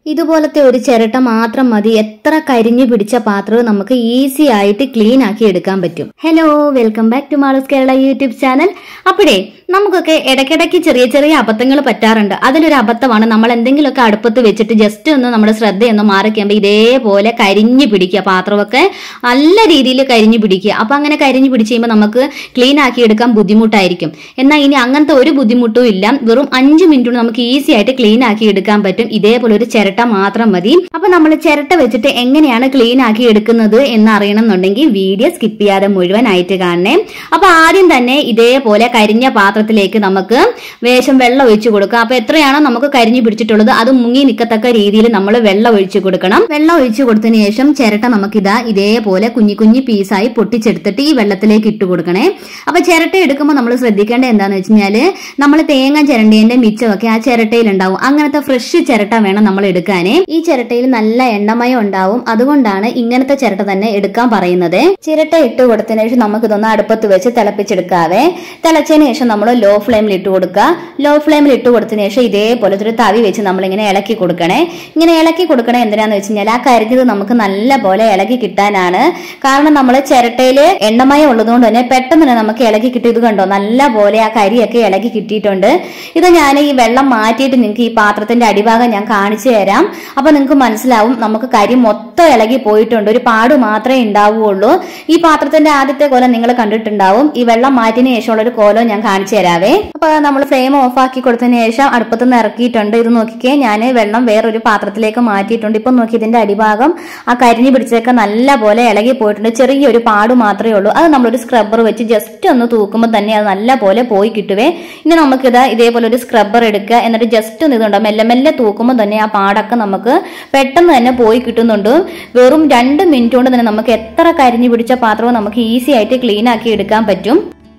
ഇതുപോലത്തെ ഒരു ചിരട്ട മാത്രം മതി എത്ര കരിഞ്ഞു പിടിച്ച പാത്രവും നമുക്ക് ഈസി ആയിട്ട് ക്ലീൻ ആക്കി എടുക്കാൻ പറ്റും. Hello, welcome back to Maloos Kerala YouTube channel. അപ്പോഴേ നമുക്കൊക്കെ ഇടയ്ക്കിടയ്ക്ക് ചെറിയ ചെറിയ അബദ്ധങ്ങൾ പറ്റാറുണ്ട്. അതിലൊരു അബദ്ധമാണ് നമ്മൾ എന്തെങ്കിലുമൊക്കെ അടുപ്പത്ത് വെച്ചിട്ട് ജസ്റ്റ് ഒന്ന് നമ്മുടെ ശ്രദ്ധയൊന്ന് മാറിക്കുമ്പോൾ ഇതേപോലെ കരിഞ്ഞു പിടിക്കുക, പാത്രമൊക്കെ നല്ല രീതിയിൽ കരിഞ്ഞു പിടിക്കുക. അപ്പൊ അങ്ങനെ കരിഞ്ഞു പിടിച്ച് കഴിയുമ്പോൾ നമുക്ക് ക്ലീൻ ആക്കി എടുക്കാൻ ബുദ്ധിമുട്ടായിരിക്കും. എന്നാൽ ഇനി അങ്ങനത്തെ ഒരു ബുദ്ധിമുട്ടും ഇല്ല. വെറും 5 മിനിറ്റ് കൊണ്ട് നമുക്ക് ഈസി ആയിട്ട് ക്ലീൻ ആക്കി എടുക്കാൻ പറ്റും. ഇതേപോലെ ഒരു ചിരട്ട മാത്രം മതി. അപ്പൊ നമ്മൾ ചിരട്ട വെച്ചിട്ട് എങ്ങനെയാണ് ക്ലീൻ ആക്കി എടുക്കുന്നത് എന്ന് അറിയണമെന്നുണ്ടെങ്കിൽ വീഡിയോ സ്കിപ്പ് ചെയ്യാതെ മുഴുവനായിട്ട് കാണണേ. അപ്പൊ ആദ്യം തന്നെ ഇതേപോലെ കരിഞ്ഞ പാത്രത്തിലേക്ക് നമുക്ക് വേഷം വെള്ളം ഒഴിച്ചു കൊടുക്കാം. അപ്പൊ എത്രയാണോ നമുക്ക് കരിഞ്ഞു പിടിച്ചിട്ടുള്ളത് അത് മുങ്ങി നിൽക്കത്തക്ക രീതിയിൽ നമ്മൾ വെള്ളം ഒഴിച്ചു കൊടുക്കണം. വെള്ളം ഒഴിച്ചു കൊടുത്തതിന് ശേഷം ചിരട്ട നമുക്കിതാ ഇതേപോലെ കുഞ്ഞു കുഞ്ഞു പീസായി പൊട്ടിച്ചെടുത്തിട്ട് ഈ വെള്ളത്തിലേക്ക് ഇട്ട് കൊടുക്കണേ. അപ്പൊ ചിരട്ട എടുക്കുമ്പോൾ നമ്മൾ ശ്രദ്ധിക്കേണ്ടത് എന്താന്ന് വെച്ച് കഴിഞ്ഞാല് നമ്മൾ തേങ്ങ ചിരണ്ടേന്റെ മിച്ചമൊക്കെ ആ ചിരട്ടയിൽ ഉണ്ടാവും. അങ്ങനത്തെ ഫ്രഷ് ചിരട്ട വേണം നമ്മൾ എടുക്കാനേ. ഈ ചിരട്ടയിൽ നല്ല എണ്ണമയം ഉണ്ടാവും. അതുകൊണ്ടാണ് ഇങ്ങനത്തെ ചിരട്ട തന്നെ എടുക്കാൻ പറയുന്നത്. ചിരട്ട ഇട്ട് കൊടുത്തതിന് ശേഷം നമുക്ക് ഇതൊന്ന് അടുപ്പത്ത് വെച്ച് തിളപ്പിച്ചെടുക്കാവേ. തിളച്ചതിന് ശേഷം നമ്മൾ ലോ ഫ്ലെയിമിൽ ഇട്ട് കൊടുക്കുക. ലോ ഫ്ലെയിമിൽ ഇട്ട് കൊടുത്തതിന് ശേഷം ഇതേപോലെ ഒരു തവി വെച്ച് നമ്മൾ ഇങ്ങനെ ഇളക്കി കൊടുക്കണേ. ഇങ്ങനെ ഇളക്കി കൊടുക്കണേ എന്തിനാന്ന് വെച്ച് കഴിഞ്ഞാൽ ആ കരിഞ്ഞത് നമുക്ക് നല്ല പോലെ ഇളക്കി കിട്ടാനാണ്. കാരണം നമ്മൾ ചിരട്ടയിൽ എണ്ണമയം ഉള്ളതുകൊണ്ട് തന്നെ പെട്ടെന്ന് തന്നെ നമുക്ക് ഇളക്കി കിട്ടിയത് കണ്ടോ, നല്ല പോലെ ആ കരിയൊക്കെ ഇളക്കി കിട്ടിയിട്ടുണ്ട്. ഇത് ഞാൻ ഈ വെള്ളം മാറ്റിയിട്ട് നിങ്ങൾക്ക് ഈ പാത്രത്തിന്റെ അടിഭാഗം ഞാൻ കാണിച്ചു തരാം. അപ്പൊ നിങ്ങൾക്ക് മനസ്സിലാവും നമുക്ക് കരി മൊത്തം ഇളകി പോയിട്ടുണ്ട്, ഒരു പാട് മാത്രമേ ഉണ്ടാവുകയുള്ളൂ. ഈ പാത്രത്തിന്റെ ആദ്യത്തെ കോലം നിങ്ങൾ കണ്ടിട്ടുണ്ടാവും. ഈ വെള്ളം മാറ്റിന് ശേഷമുള്ള ഒരു കോലം ഞാൻ കാണിച്ചു തരാവേ. അപ്പൊ നമ്മൾ ഫ്ലെയിം ഓഫ് ആക്കി കൊടുത്തതിന് ശേഷം അടുപ്പത്ത് നിന്ന് ഇറക്കിയിട്ടുണ്ട്. ഇത് നോക്കിക്കേ, ഞാൻ വെള്ളം വേറൊരു പാത്രത്തിലേക്ക് മാറ്റിയിട്ടുണ്ട്. ഇപ്പൊ നോക്കി ഇതിന്റെ അടിഭാഗം ആ കരിഞ്ഞു പിടിച്ചൊക്കെ നല്ല പോലെ ഇളകി പോയിട്ടുണ്ട്. ചെറിയൊരു പാട് മാത്രമേ ഉള്ളൂ. അത് നമ്മളൊരു സ്ക്രബ്ബർ വെച്ച് ജസ്റ്റ് ഒന്ന് തൂക്കുമ്പോൾ തന്നെ അത് നല്ല പോലെ പോയി കിട്ടുവേ. ഇനി നമുക്കിത് ഇതേപോലെ ഒരു സ്ക്രബ്ബർ എടുക്കുക. എന്നിട്ട് ജസ്റ്റ് ഒന്ന് ഇതുണ്ടോ മെല്ലെ മെല്ലെ തൂക്കുമ്പോൾ തന്നെ ആ പാടൊക്കെ നമുക്ക് പെട്ടെന്ന് തന്നെ പോയി കിട്ടുന്നുണ്ട്. വെറും 2 മിനിറ്റ് കൊണ്ട് തന്നെ നമുക്ക് എത്ര കരിഞ്ഞു പിടിച്ച പാത്രവും നമുക്ക് ഈസി ആയിട്ട് ക്ലീൻ ആക്കി എടുക്കാൻ പറ്റും.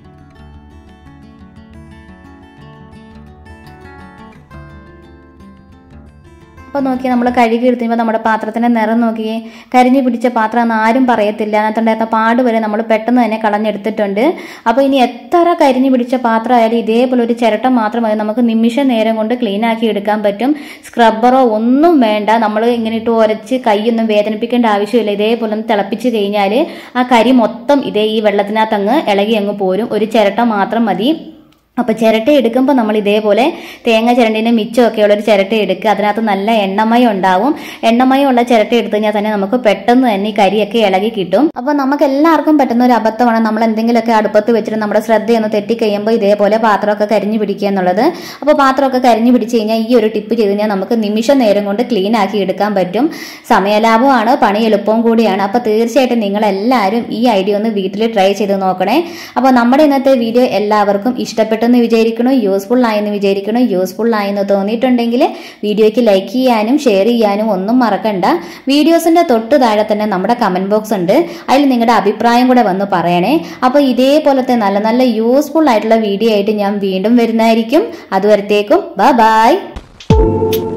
അപ്പോൾ നോക്കി നമ്മൾ കഴുകി എടുത്തുമ്പോൾ നമ്മുടെ പാത്രത്തിന്റെ നിറം നോക്കിയേ, കരിഞ്ഞു പിടിച്ച പാത്രം എന്ന് ആരും പറയത്തില്ല. അതിനകത്തുണ്ടായിരുന്ന പാട് വരെ നമ്മൾ പെട്ടെന്ന് തന്നെ കളഞ്ഞെടുത്തിട്ടുണ്ട്. അപ്പോൾ ഇനി എത്ര കരിഞ്ഞു പിടിച്ച പാത്രം ആയാലും ഇതേപോലെ ഒരു ചിരട്ട മാത്രം മതി, നമുക്ക് നിമിഷ നേരം കൊണ്ട് ക്ലീൻ ആക്കി എടുക്കാൻ പറ്റും. സ്ക്രബ്ബറോ ഒന്നും വേണ്ട. നമ്മൾ ഇങ്ങനെ ഇട്ട് ഉരച്ച് കൈയൊന്നും വേദനിപ്പിക്കേണ്ട ആവശ്യമില്ല. ഇതേപോലെ ഒന്ന് തിളപ്പിച്ച് കഴിഞ്ഞാൽ ആ കരി മൊത്തം ഈ വെള്ളത്തിനകത്ത് അങ്ങ് ഇളകി അങ്ങ് പോരും. ഒരു ചിരട്ട മാത്രം മതി. അപ്പൊ ചിരട്ട എടുക്കുമ്പോൾ നമ്മൾ ഇതേപോലെ തേങ്ങ ചിരണ്ടിന്റെ മിച്ചമൊക്കെ ഉള്ള ഒരു ചിരട്ട എടുക്കുക. അതിനകത്ത് നല്ല എണ്ണമയം ഉണ്ടാവും. എണ്ണമയം ഉള്ള ചിരട്ട എടുത്തു കഴിഞ്ഞാൽ തന്നെ നമുക്ക് പെട്ടെന്ന് തന്നെ ഈ കരിയൊക്കെ ഇളകി കിട്ടും. അപ്പൊ നമുക്ക് എല്ലാവർക്കും പറ്റുന്ന ഒരു അബദ്ധമാണ് നമ്മൾ എന്തെങ്കിലുമൊക്കെ അടുപ്പത്ത് വെച്ചിട്ട് നമ്മുടെ ശ്രദ്ധയൊന്ന് തെറ്റിക്കഴിയുമ്പോൾ ഇതേപോലെ പാത്രമൊക്കെ കരിഞ്ഞു പിടിക്കുക എന്നുള്ളത്. അപ്പൊ പാത്രമൊക്കെ കരിഞ്ഞു പിടിച്ചു കഴിഞ്ഞാൽ ഈ ഒരു ടിപ്പ് ചെയ്ത് കഴിഞ്ഞാൽ നമുക്ക് നിമിഷ നേരം കൊണ്ട് ക്ലീൻ ആക്കി എടുക്കാൻ പറ്റും. സമയലാഭമാണ്, പണി എളുപ്പവും കൂടിയാണ്. അപ്പൊ തീർച്ചയായിട്ടും നിങ്ങൾ എല്ലാവരും ഈ ഐഡിയ ഒന്ന് വീട്ടിൽ ട്രൈ ചെയ്ത് നോക്കണേ. അപ്പൊ നമ്മുടെ ഇന്നത്തെ വീഡിയോ എല്ലാവർക്കും ഇഷ്ടപ്പെട്ടു വിചാരിക്കണോ, യൂസ്ഫുൾ ആയെന്ന് വിചാരിക്കണോ. യൂസ്ഫുൾ ആയെന്ന് തോന്നിയിട്ടുണ്ടെങ്കിൽ വീഡിയോയ്ക്ക് ലൈക്ക് ചെയ്യാനും ഷെയർ ചെയ്യാനും ഒന്നും മറക്കണ്ട. വീഡിയോസിന്റെ തൊട്ട് താഴെ തന്നെ നമ്മുടെ കമന്റ് ബോക്സ് ഉണ്ട്. അതിൽ നിങ്ങളുടെ അഭിപ്രായം കൂടെ വന്ന് പറയണേ. അപ്പോൾ ഇതേപോലത്തെ നല്ല നല്ല യൂസ്ഫുൾ ആയിട്ടുള്ള വീഡിയോ ആയിട്ട് ഞാൻ വീണ്ടും വരുന്നതായിരിക്കും. അതുവരത്തേക്കും ബൈ.